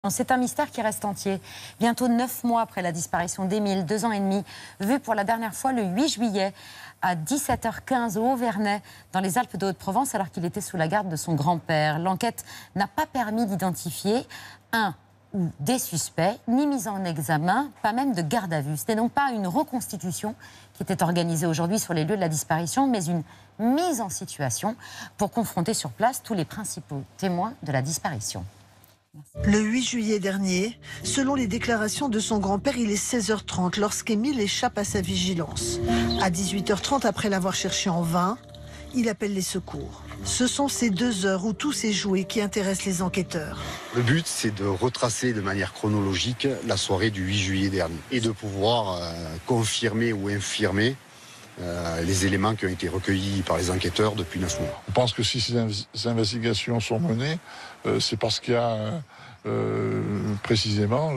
C'est un mystère qui reste entier. Bientôt 9 mois après la disparition d'Émile, 2 ans et demi, vu pour la dernière fois le 8 juillet à 17h15 au Haut-Vernay, dans les Alpes de Haute-Provence, alors qu'il était sous la garde de son grand-père. L'enquête n'a pas permis d'identifier un ou des suspects, ni mise en examen, pas même de garde à vue. Ce n'est donc pas une reconstitution qui était organisée aujourd'hui sur les lieux de la disparition, mais une mise en situation pour confronter sur place tous les principaux témoins de la disparition. Le 8 juillet dernier, selon les déclarations de son grand-père, il est 16h30 lorsqu'Émile échappe à sa vigilance. À 18h30, après l'avoir cherché en vain, il appelle les secours. Ce sont ces 2 heures où tout s'est joué qui intéressent les enquêteurs. Le but, c'est de retracer de manière chronologique la soirée du 8 juillet dernier et de pouvoir confirmer ou infirmer les éléments qui ont été recueillis par les enquêteurs depuis 9 mois. Je pense que si ces investigations sont menées, c'est parce qu'il y a précisément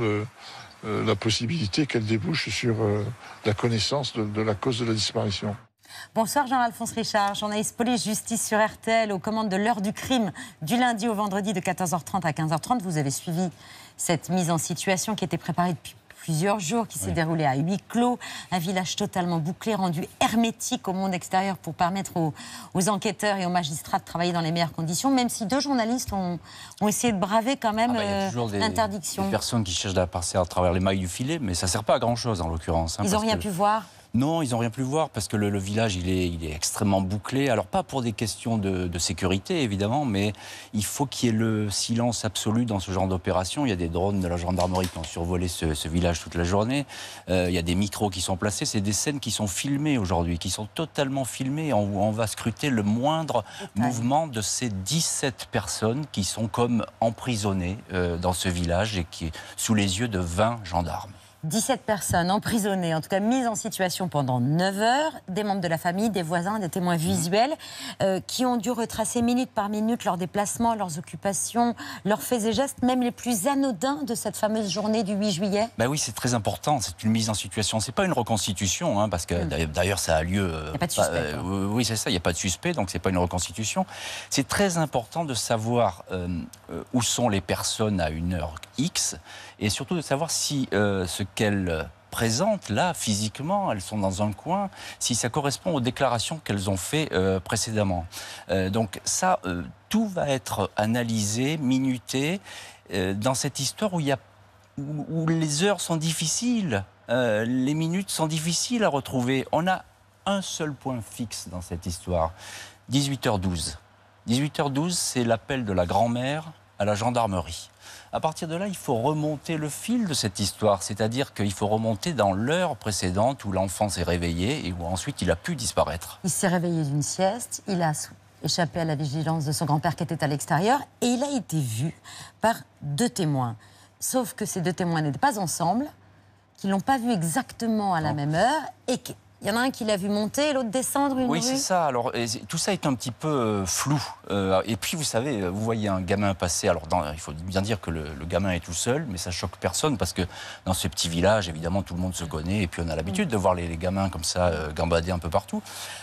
la possibilité qu'elles débouchent sur la connaissance de la cause de la disparition. Bonsoir Jean-Alphonse Richard, journaliste police-justice sur RTL, aux commandes de l'heure du crime, du lundi au vendredi de 14h30 à 15h30. Vous avez suivi cette mise en situation qui était préparée depuis plusieurs jours, qui s'est déroulée à huis clos, un village totalement bouclé, rendu hermétique au monde extérieur pour permettre aux enquêteurs et aux magistrats de travailler dans les meilleures conditions, même si 2 journalistes ont essayé de braver quand même l'interdiction. Il y a des personnes qui cherchent à passer à travers les mailles du filet, mais ça ne sert pas à grand-chose en l'occurrence. Ils n'ont rien pu voir. Non, ils n'ont rien pu voir parce que le village, il est extrêmement bouclé. Alors, pas pour des questions de sécurité, évidemment, mais il faut qu'il y ait le silence absolu dans ce genre d'opération. Il y a des drones de la gendarmerie qui ont survolé ce village toute la journée. Il y a des micros qui sont placés. C'est des scènes qui sont filmées aujourd'hui, qui sont totalement filmées, où on va scruter le moindre mouvement de ces 17 personnes qui sont comme emprisonnées dans ce village et qui est sous les yeux de 20 gendarmes. 17 personnes emprisonnées, en tout cas mises en situation pendant 9 heures, des membres de la famille, des voisins, des témoins visuels, qui ont dû retracer minute par minute leurs déplacements, leurs occupations, leurs faits et gestes, même les plus anodins de cette fameuse journée du 8 juillet. Ben oui, c'est très important, c'est une mise en situation. C'est pas une reconstitution, parce que d'ailleurs ça a lieu... Il n'y a pas de suspect. Oui, c'est ça, il n'y a pas de suspect, donc c'est pas une reconstitution. C'est très important de savoir où sont les personnes à une heure X, et surtout de savoir si ce qu'elles présentent là, physiquement, elles sont dans un coin, si ça correspond aux déclarations qu'elles ont fait précédemment. Donc ça, tout va être analysé, minuté, dans cette histoire où les heures sont difficiles, les minutes sont difficiles à retrouver. On a un seul point fixe dans cette histoire, 18h12. 18h12, c'est l'appel de la grand-mère à la gendarmerie. À partir de là, il faut remonter le fil de cette histoire, c'est-à-dire qu'il faut remonter dans l'heure précédente où l'enfant s'est réveillé et où ensuite il a pu disparaître. Il s'est réveillé d'une sieste, il a échappé à la vigilance de son grand-père qui était à l'extérieur et il a été vu par 2 témoins. Sauf que ces 2 témoins n'étaient pas ensemble, qu'ils ne l'ont pas vu exactement à la même heure et qu'il y en a un qui l'a vu monter et l'autre descendre une rue. Oui, c'est ça. Alors, tout ça est un petit peu flou. Et puis, vous savez, vous voyez un gamin passer. Alors, il faut bien dire que le gamin est tout seul, mais ça choque personne parce que dans ce petit village, évidemment, tout le monde se connaît. Et puis, on a l'habitude de voir les gamins comme ça gambader un peu partout.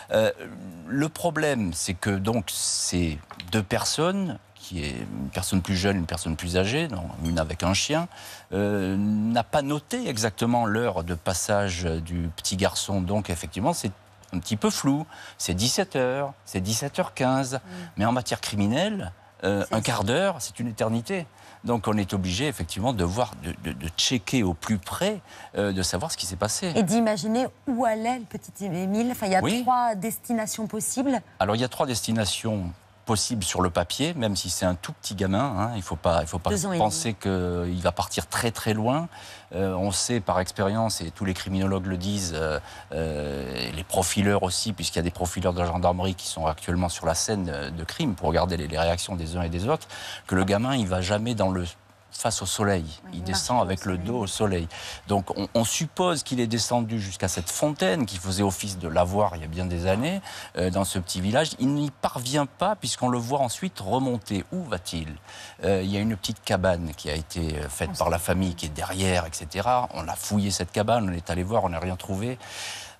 Le problème, c'est que donc ces 2 personnes, qui est une personne plus jeune, une personne plus âgée, une avec un chien, n'a pas noté exactement l'heure de passage du petit garçon. Donc, effectivement, c'est un petit peu flou. C'est 17h, c'est 17h15. Mais en matière criminelle, un quart d'heure, c'est une éternité. Donc, on est obligé, effectivement, de checker au plus près, de savoir ce qui s'est passé. Et d'imaginer où allait le petit Émile. Enfin, il y a 3 destinations possibles. Alors, il y a 3 destinations possible sur le papier, même si c'est un tout petit gamin. Il ne faut pas penser qu'il va partir très très loin. On sait par expérience, et tous les criminologues le disent, et les profileurs aussi, puisqu'il y a des profileurs de la gendarmerie qui sont actuellement sur la scène de crime pour regarder les réactions des uns et des autres, que le gamin, il ne va jamais face au soleil. Il descend avec le dos au soleil. Donc on suppose qu'il est descendu jusqu'à cette fontaine qui faisait office de lavoir il y a bien des années dans ce petit village. Il n'y parvient pas puisqu'on le voit ensuite remonter. Où va-t-il ? Il y a une petite cabane qui a été faite par la famille qui est derrière, etc. On a fouillé cette cabane, on est allé voir, on n'a rien trouvé.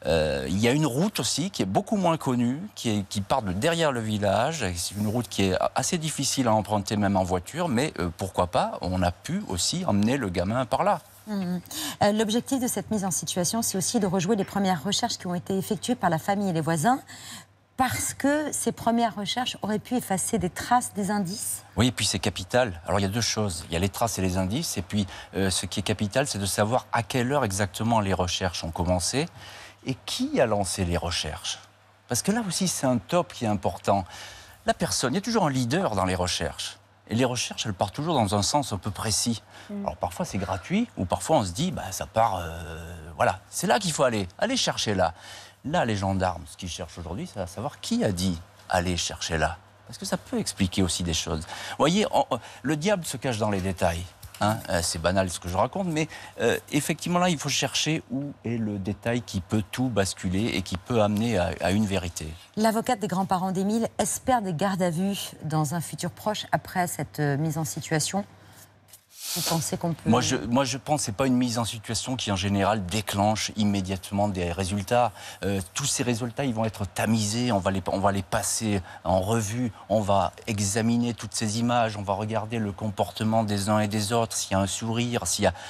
Il y a une route aussi qui est beaucoup moins connue, qui part de derrière le village. C'est une route qui est assez difficile à emprunter même en voiture, mais pourquoi pas, on a pu aussi emmener le gamin par là. L'objectif de cette mise en situation, c'est aussi de rejouer les premières recherches qui ont été effectuées par la famille et les voisins, parce que ces premières recherches auraient pu effacer des traces, des indices. Oui, et puis c'est capital. Alors il y a deux choses. Il y a les traces et les indices, et puis ce qui est capital, c'est de savoir à quelle heure exactement les recherches ont commencé et qui a lancé les recherches. Parce que là aussi, c'est un top qui est important. La personne, il y a toujours un leader dans les recherches. Et les recherches, elles partent toujours dans un sens un peu précis. Alors parfois c'est gratuit, ou parfois on se dit, ça part, voilà, c'est là qu'il faut aller chercher là. Là, les gendarmes, ce qu'ils cherchent aujourd'hui, c'est à savoir qui a dit aller chercher là. Parce que ça peut expliquer aussi des choses. Vous voyez, le diable se cache dans les détails. Hein, c'est banal ce que je raconte, mais effectivement là, il faut chercher où est le détail qui peut tout basculer et qui peut amener à une vérité. L'avocate des grands-parents d'Émile espère des gardes à vue dans un futur proche après cette mise en situation. Vous pensez qu'on peut... Moi, je pense que ce n'est pas une mise en situation qui, en général, déclenche immédiatement des résultats. Tous ces résultats, ils vont être tamisés, on va les passer en revue, on va examiner toutes ces images, on va regarder le comportement des uns et des autres, s'il y a un sourire, s'il y a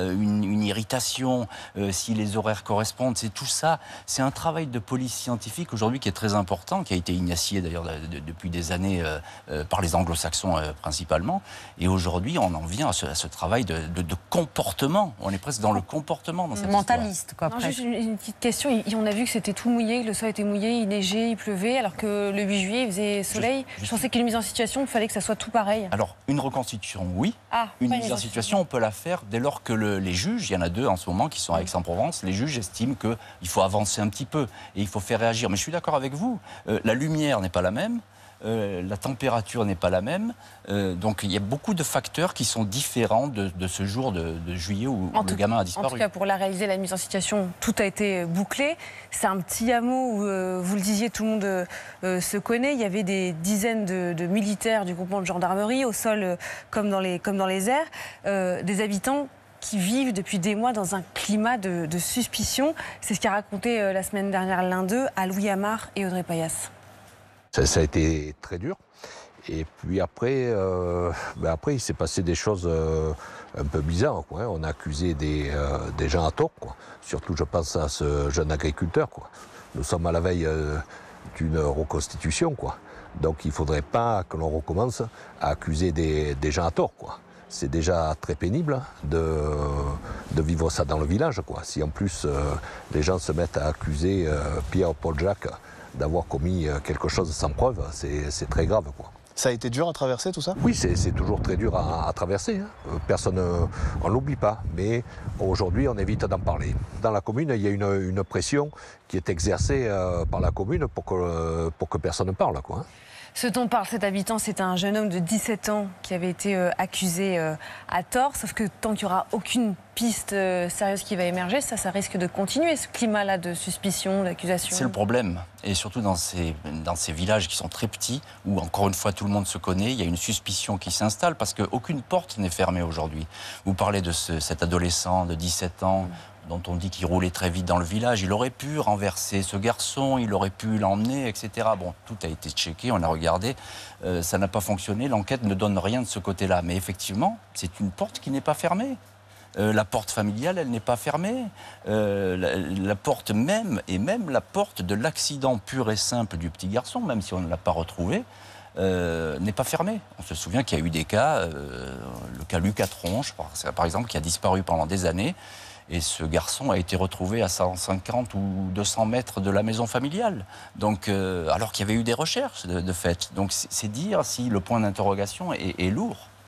une irritation, si les horaires correspondent. C'est tout ça. C'est un travail de police scientifique aujourd'hui qui est très important, qui a été initié d'ailleurs depuis des années par les anglo-saxons principalement. Et aujourd'hui, on en vient à ce travail de comportement. On est presque dans le comportement. Dans cette mentaliste, quoi. Non, juste une petite question. On a vu que c'était tout mouillé, que le sol était mouillé, il neigeait, il pleuvait, alors que le 8 juillet, il faisait soleil. Je pensais qu'une mise en situation, il fallait que ça soit tout pareil. Alors, une reconstitution, oui. Une mise en situation, on peut la faire dès lors que les juges, il y en a 2 en ce moment qui sont à Aix-en-Provence, les juges estiment qu'il faut avancer un petit peu et il faut faire réagir. Mais je suis d'accord avec vous. La lumière n'est pas la même. La température n'est pas la même. Donc il y a beaucoup de facteurs qui sont différents de ce jour de juillet où le gamin a disparu. En tout cas, pour la réaliser, la mise en situation, tout a été bouclé. C'est un petit hameau où, vous le disiez, tout le monde se connaît. Il y avait des dizaines de militaires du groupement de gendarmerie au sol comme dans les airs. Des habitants qui vivent depuis des mois dans un climat de suspicion. C'est ce qu'a raconté la semaine dernière l'un d'eux à Louis Amar et Audrey Payas. Ça a été très dur. Et puis après, il s'est passé des choses un peu bizarres, quoi. On a accusé des gens à tort, quoi. Surtout, je pense à ce jeune agriculteur, quoi. Nous sommes à la veille d'une reconstitution, quoi. Donc il ne faudrait pas que l'on recommence à accuser des gens à tort, quoi. C'est déjà très pénible de vivre ça dans le village, quoi. Si en plus les gens se mettent à accuser Pierre, Paul, Jacques d'avoir commis quelque chose sans preuve, c'est très grave, quoi. Ça a été dur à traverser tout ça? Oui, c'est toujours très dur à traverser. Hein. Personne, on ne l'oublie pas, mais aujourd'hui on évite d'en parler. Dans la commune, il y a une pression qui est exercée par la commune pour que personne ne parle, quoi. Ce dont parle cet habitant, c'est un jeune homme de 17 ans qui avait été accusé à tort. Sauf que tant qu'il n'y aura aucune piste sérieuse qui va émerger, ça risque de continuer, ce climat-là de suspicion, d'accusation. C'est le problème. Et surtout dans ces villages qui sont très petits, où encore une fois tout le monde se connaît, il y a une suspicion qui s'installe parce qu'aucune porte n'est fermée aujourd'hui. Vous parlez de cet adolescent de 17 ans, dont on dit qu'il roulait très vite dans le village. Il aurait pu renverser ce garçon, il aurait pu l'emmener, etc. Bon, tout a été checké, on a regardé, ça n'a pas fonctionné, l'enquête ne donne rien de ce côté-là. Mais effectivement, c'est une porte qui n'est pas fermée. La porte familiale, elle n'est pas fermée. La porte même, et même la porte de l'accident pur et simple du petit garçon, même si on ne l'a pas retrouvé, n'est pas fermée. On se souvient qu'il y a eu des cas, le cas Lucas Tronche, par exemple, qui a disparu pendant des années. Et ce garçon a été retrouvé à 150 ou 200 mètres de la maison familiale. Donc, alors qu'il y avait eu des recherches de fait. Donc c'est dire si le point d'interrogation est lourd.